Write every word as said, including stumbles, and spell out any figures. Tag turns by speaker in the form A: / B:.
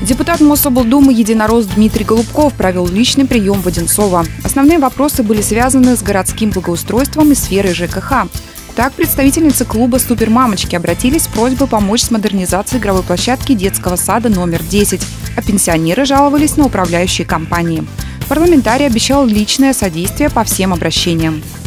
A: Депутат Мособлдумы «Единорос» Дмитрий Голубков провел личный прием в Одинцово. Основные вопросы были связаны с городским благоустройством и сферой ЖКХ. Так, представительницы клуба «Супермамочки» обратились с просьбой помочь с модернизацией игровой площадки детского сада номер десять, а пенсионеры жаловались на управляющие компании. Парламентарий обещал личное содействие по всем обращениям.